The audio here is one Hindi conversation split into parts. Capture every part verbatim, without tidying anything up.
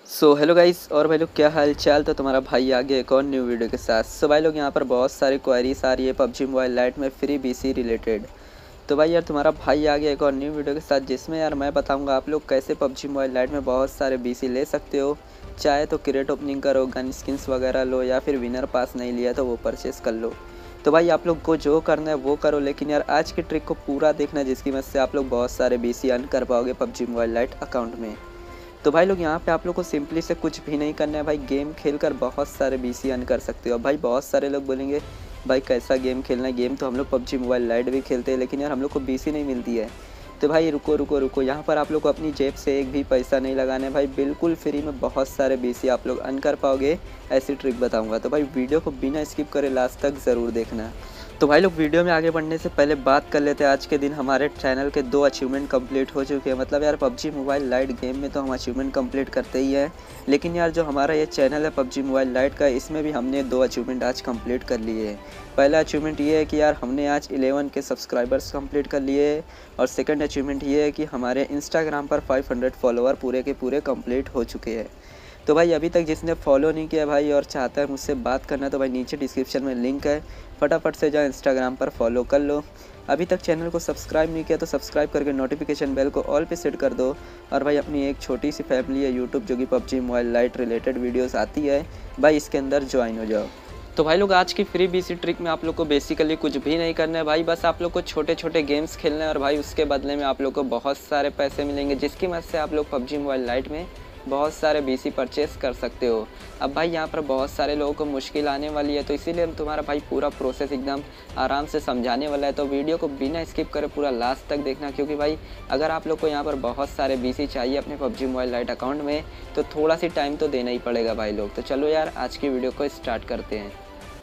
सो हेलो गाइस और भाई लोग क्या हाल चाल। तो तुम्हारा भाई आ गया एक और न्यू वीडियो के साथ। सो भाई लोग यहाँ पर बहुत सारी क्वेरीज आ रही है पबजी मोबाइल लाइट में फ्री बीसी रिलेटेड। तो भाई यार तुम्हारा भाई आ गया एक और न्यू वीडियो के साथ, जिसमें यार मैं बताऊंगा आप लोग कैसे पबजी मोबाइल लाइट में बहुत सारे बीसी ले सकते हो। चाहे तो क्रेट ओपनिंग करो, गन स्किन्स वगैरह लो, या फिर विनर पास नहीं लिया तो वो परचेस कर लो। तो भाई आप लोग को जो करना है वो करो, लेकिन यार आज की ट्रिक को पूरा देखना, जिसकी मदद से आप लोग बहुत सारे बीसी अर्न कर पाओगे पबजी मोबाइल लाइट अकाउंट में। तो भाई लोग यहाँ पे आप लोग को सिंपली से कुछ भी नहीं करना है भाई, गेम खेलकर बहुत सारे बीसी अर्न कर सकते हो। भाई बहुत सारे लोग बोलेंगे भाई कैसा गेम खेलना है, गेम तो हम लोग पबजी मोबाइल लाइट भी खेलते हैं, लेकिन यार हम लोग को बीसी नहीं मिलती है। तो भाई रुको रुको रुको, यहाँ पर आप लोग को अपनी जेब से एक भी पैसा नहीं लगाना है भाई, बिल्कुल फ्री में बहुत सारे बीसी आप लोग अर्न कर पाओगे। ऐसी ट्रिक बताऊँगा, तो भाई वीडियो को बिना स्किप करे लास्ट तक ज़रूर देखना। तो भाई लोग वीडियो में आगे बढ़ने से पहले बात कर लेते हैं, आज के दिन हमारे चैनल के दो अचीवमेंट कंप्लीट हो चुके हैं। मतलब यार पबजी मोबाइल लाइट गेम में तो हम अचीवमेंट कंप्लीट करते ही हैं, लेकिन यार जो हमारा ये चैनल है पबजी मोबाइल लाइट का, इसमें भी हमने दो अचीवमेंट आज कंप्लीट कर लिए हैं। पहला अचीवमेंट ये है कि यार हमने आज इलेवन के सब्सक्राइबर्स कंप्लीट कर लिए, और सेकंड अचीवमेंट ये है कि हमारे इंस्टाग्राम पर फाइव हंड्रेड फॉलोअर पूरे के पूरे कंप्लीट हो चुके हैं। तो भाई अभी तक जिसने फॉलो नहीं किया भाई और चाहता है मुझसे बात करना, तो भाई नीचे डिस्क्रिप्शन में लिंक है, फटाफट से जाओ इंस्टाग्राम पर फॉलो कर लो। अभी तक चैनल को सब्सक्राइब नहीं किया तो सब्सक्राइब करके नोटिफिकेशन बेल को ऑल पे सेट कर दो। और भाई अपनी एक छोटी सी फैमिली है यूट्यूब, जो कि PUBG mobile lite related videos आती है, भाई इसके अंदर ज्वाइन हो जाओ। तो भाई लोग आज की फ्री बीसी ट्रिक में आप लोग को बेसिकली कुछ भी नहीं करना है भाई, बस आप लोग को छोटे छोटे गेम्स खेलना है, और भाई उसके बदले में आप लोग को बहुत सारे पैसे मिलेंगे, जिसकी मदद से आप लोग पबजी मोबाइल लाइट में बहुत सारे बीसी परचेस कर सकते हो। अब भाई यहाँ पर बहुत सारे लोगों को मुश्किल आने वाली है, तो इसीलिए तुम्हारा भाई पूरा प्रोसेस एकदम आराम से समझाने वाला है। तो वीडियो को बिना स्किप करे पूरा लास्ट तक देखना, क्योंकि भाई अगर आप लोग को यहाँ पर बहुत सारे बीसी चाहिए अपने पबजी मोबाइल लाइट अकाउंट में, तो थोड़ा सी टाइम तो देना ही पड़ेगा भाई लोग। तो चलो यार आज की वीडियो को स्टार्ट करते हैं।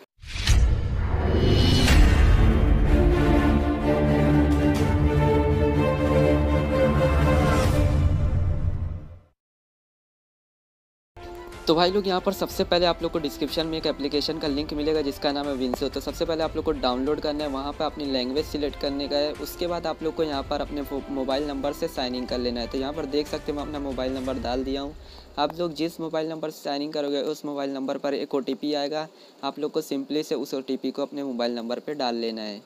तो भाई लोग यहाँ पर सबसे पहले आप लोग को डिस्क्रिप्शन में एक एप्लीकेशन का लिंक मिलेगा, जिसका नाम है विंसो। तो सबसे पहले आप लोग को डाउनलोड करना है, वहाँ पर अपनी लैंग्वेज सिलेक्ट करने का है। उसके बाद आप लोग को यहाँ पर अपने मोबाइल नंबर से साइन इन कर लेना है। तो यहाँ पर देख सकते हो मैं अपना मोबाइल नंबर डाल दिया हूँ। आप लोग जिस मोबाइल नंबर से साइन इन करोगे उस मोबाइल नंबर पर एक ओ टी पी आएगा, आप लोग को सिंपली से उस ओ टी पी को अपने मोबाइल नंबर पर डाल लेना है।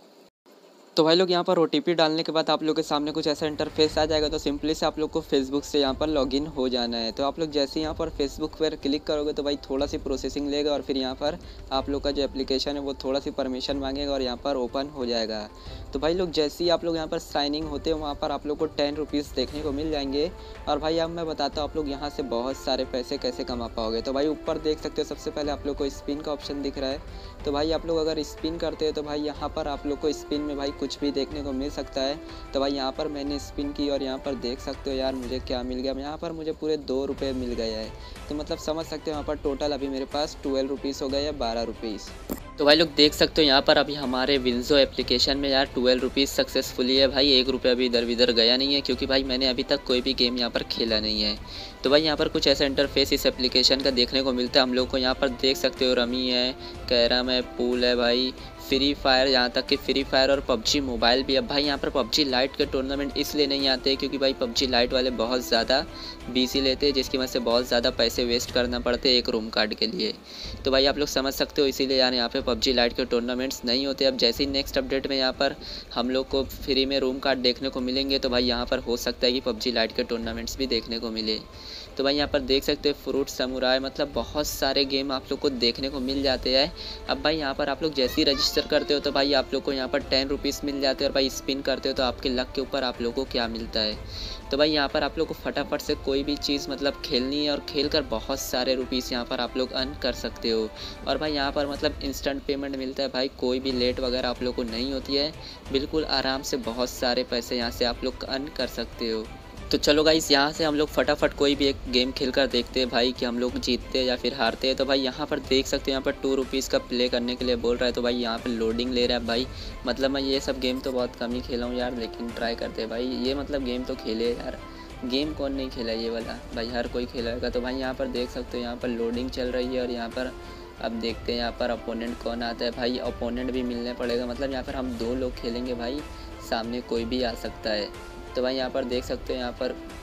तो भाई लोग यहाँ पर ओ टी पी डालने के बाद आप लोग के सामने कुछ ऐसा इंटरफेस आ जाएगा। तो सिंपली से आप लोग को फेसबुक से यहाँ पर लॉगिन हो जाना है। तो आप लोग जैसे यहाँ पर फेसबुक पर क्लिक करोगे तो भाई थोड़ा सी प्रोसेसिंग लेगा, और फिर यहाँ पर आप लोग का जो एप्लीकेशन है वो थोड़ा सी परमिशन मांगेगा, और यहाँ पर ओपन हो जाएगा। तो भाई लोग जैसे ही आप लोग यहाँ पर साइन इन होते हो, वहाँ पर आप लोग को टेन रुपीज़ देखने को मिल जाएंगे। और भाई अब मैं बताता हूँ आप लोग यहाँ से बहुत सारे पैसे कैसे कमा पाओगे। तो भाई ऊपर देख सकते हो सबसे पहले आप लोग को स्पिन का ऑप्शन दिख रहा है। तो भाई आप लोग अगर स्पिन करते हो तो भाई यहाँ पर आप लोग को स्पिन में भाई कुछ भी देखने को मिल सकता है। तो भाई यहाँ पर मैंने स्पिन की और यहाँ पर देख सकते हो यार मुझे क्या मिल गया। यहाँ पर मुझे पूरे दो रुपये मिल गए हैं। तो मतलब समझ सकते हो यहाँ पर टोटल अभी मेरे पास ट्वेल्व रुपीज़ हो गए या बारह रुपीज़। तो भाई लोग देख सकते हो यहाँ पर अभी हमारे विंजो एप्लीकेशन में यार ट्वेल्व रुपीज़ सक्सेसफुली है भाई। एक रुपया अभी इधर इधर गया नहीं है, क्योंकि भाई मैंने अभी तक कोई भी गेम यहाँ पर खेला नहीं है। तो भाई यहाँ पर कुछ ऐसा इंटरफेस इस एप्लीकेशन का देखने को मिलता है हम लोग को। यहाँ पर देख सकते हो रमी है, कैरम है, पूल है भाई, फ्री फायर, यहाँ तक कि फ्री फायर और पबजी मोबाइल भी। अब भाई यहाँ पर पबजी लाइट के टूर्नामेंट इसलिए नहीं आते क्योंकि भाई पबजी लाइट वाले बहुत ज़्यादा बीसी लेते हैं, जिसकी वजह से बहुत ज़्यादा पैसे वेस्ट करना पड़ते हैं एक रूम कार्ड के लिए। तो भाई आप लोग समझ सकते हो, इसीलिए यार यहाँ पे पबजी लाइट के टूर्नामेंट्स नहीं होते। अब जैसे ही नेक्स्ट अपडेट में यहाँ पर हम लोग को फ्री में रूम कार्ड देखने को मिलेंगे, तो भाई यहाँ पर हो सकता है कि पबजी लाइट के टूर्नामेंट्स भी देखने को मिले। तो भाई यहाँ पर देख सकते हो फ्रूट समुराय, मतलब बहुत सारे गेम आप लोग को देखने को मिल जाते हैं। अब भाई यहाँ पर आप लोग जैसे ही रजिस्टर करते हो तो भाई आप लोग को यहाँ पर टेन रुपीज़ मिल जाते हैं, और भाई स्पिन करते हो तो आपके लक के ऊपर आप लोग को क्या मिलता है। तो भाई यहाँ पर आप लोग को फटाफट से कोई भी चीज़ मतलब खेलनी है, और खेल कर बहुत सारे रुपीज़ यहाँ पर आप लोग अर्न कर सकते हो। और भाई यहाँ पर मतलब इंस्टेंट पेमेंट मिलता है भाई, कोई भी लेट वगैरह आप लोग को नहीं होती है। बिल्कुल आराम से बहुत सारे पैसे यहाँ से आप लोग अर्न कर सकते हो। तो चलो गाइस यहाँ से हम लोग फटाफट कोई भी एक गेम खेल कर देखते हैं भाई कि हम लोग जीतते हैं या फिर हारते हैं। तो भाई यहाँ पर देख सकते हैं यहाँ पर टू रुपीज़ का प्ले करने के लिए बोल रहा है। तो भाई यहाँ पर लोडिंग ले रहा है भाई। मतलब मैं ये सब गेम तो बहुत कम ही खेला हूँ यार, लेकिन ट्राई करते हैं भाई। ये मतलब गेम तो खेले यार, गेम कौन नहीं खेला ये वाला, भाई हर कोई खेलेगा। तो भाई यहाँ पर देख सकते हो यहाँ पर लोडिंग चल रही है, और यहाँ पर अब देखते हैं यहाँ पर अपोनेंट कौन आता है। भाई अपोनेंट भी मिलने पड़ेगा, मतलब यहाँ पर हम दो लोग खेलेंगे भाई, सामने कोई भी आ सकता है। तो भाई यहाँ पर देख सकते हो यहाँ पर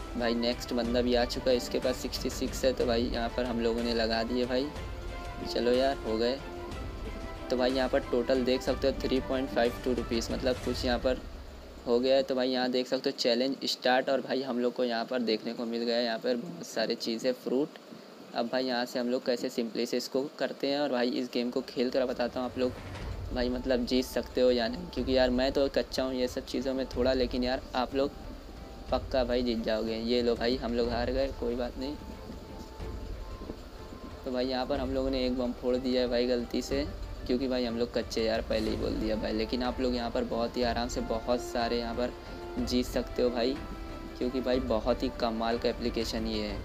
भाई नेक्स्ट बंदा भी आ चुका है, इसके पास सिक्सटी सिक्स है। तो भाई यहाँ पर हम लोगों ने लगा दिए भाई, चलो यार हो गए। तो भाई यहाँ पर टोटल देख सकते हो three point five two rupees, मतलब कुछ यहाँ पर हो गया है। तो भाई यहाँ देख सकते हो चैलेंज स्टार्ट, और भाई हम लोग को यहाँ पर देखने को मिल गया है यहाँ पर बहुत सारे चीज़ें फ्रूट। अब भाई यहाँ से हम लोग कैसे सिंपली से इसको करते हैं, और भाई इस गेम को खेल कर बताता हूँ आप लोग भाई मतलब जीत सकते हो या नहीं, क्योंकि यार मैं तो कच्चा हूँ ये सब चीज़ों में थोड़ा, लेकिन यार आप लोग पक्का भाई जीत जाओगे। ये लो भाई हम लोग हार गए, कोई बात नहीं। तो भाई यहाँ पर हम लोगों ने एक बम फोड़ दिया है भाई गलती से, क्योंकि भाई हम लोग कच्चे यार पहले ही बोल दिया भाई। लेकिन आप लोग यहाँ पर बहुत ही आराम से बहुत सारे यहाँ पर जीत सकते हो भाई, क्योंकि भाई बहुत ही कमाल का एप्लीकेशन ये है।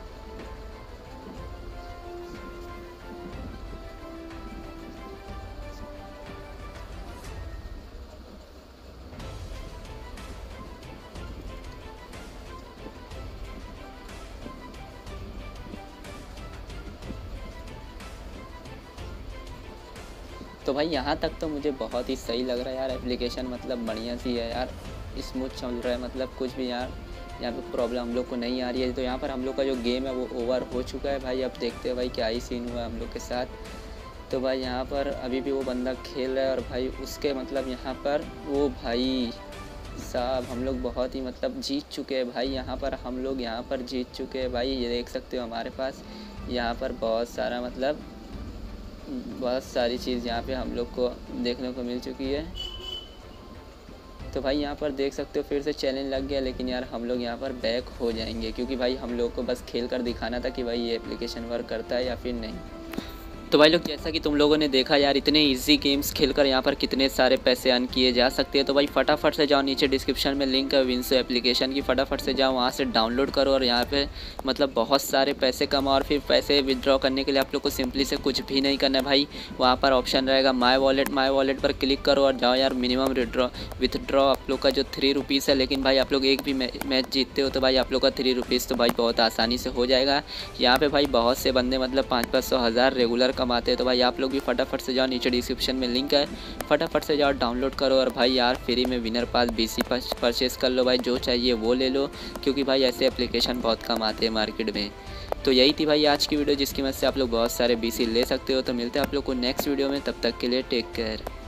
तो भाई यहाँ तक तो मुझे बहुत ही सही लग रहा है यार एप्लीकेशन, मतलब बढ़िया सी है यार, स्मूथ चल रहा है, मतलब कुछ भी यार यहाँ पे प्रॉब्लम हम लोग को नहीं आ रही है। तो यहाँ पर हम लोग का जो गेम है वो ओवर हो चुका है भाई। अब देखते हैं भाई क्या ही सीन हुआ हम लोग के साथ। तो भाई यहाँ पर अभी भी वो बंदा खेल रहा है, और भाई उसके मतलब यहाँ पर वो भाई साहब हम लोग बहुत ही मतलब जीत चुके हैं भाई। यहाँ पर हम लोग यहाँ पर जीत चुके हैं भाई, ये देख सकते हो हमारे पास यहाँ पर बहुत सारा मतलब बहुत सारी चीज़ यहाँ पे हम लोग को देखने को मिल चुकी है। तो भाई यहाँ पर देख सकते हो फिर से चैलेंज लग गया, लेकिन यार हम लोग यहाँ पर बैक हो जाएंगे, क्योंकि भाई हम लोग को बस खेल कर दिखाना था कि भाई ये एप्लीकेशन वर्क करता है या फिर नहीं। तो भाई लोग जैसा कि तुम लोगों ने देखा यार इतने इजी गेम्स खेलकर यहाँ पर कितने सारे पैसे अर्न किए जा सकते हैं। तो भाई फटाफट से जाओ, नीचे डिस्क्रिप्शन में लिंक है विंसो एप्लीकेशन की, फटाफट से जाओ वहाँ से डाउनलोड करो, और यहाँ पे मतलब बहुत सारे पैसे कमाओ। और फिर पैसे विदड्रॉ करने के लिए आप लोग को सिंपली से कुछ भी नहीं करना है भाई। वहाँ पर ऑप्शन रहेगा माई वॉलेट, माई वॉलेट पर क्लिक करो और जाओ यार। मिनिमम विदड्रॉ विथड्रॉ आप लोग का जो थ्री रुपीज़ है, लेकिन भाई आप लोग एक भी मैच जीतते हो तो भाई आप लोग का थ्री रुपीज़ तो भाई बहुत आसानी से हो जाएगा। यहाँ पे भाई बहुत से बंदे मतलब पाँच पाँच सौ हज़ार रेगुलर कमाते हैं। तो भाई आप लोग भी फटाफट से जाओ, नीचे डिस्क्रिप्शन में लिंक है, फटाफट से जाओ डाउनलोड करो, और भाई यार फ्री में winner pass BC pass purchase कर लो भाई, जो चाहिए वो ले लो, क्योंकि भाई ऐसे एप्लीकेशन बहुत कम आते हैं मार्केट में। तो यही थी भाई आज की वीडियो, जिसकी मदद से आप लोग बहुत सारे बीसी ले सकते हो। तो मिलते हैं आप लोग को नेक्स्ट वीडियो में, तब तक के लिए टेक केयर।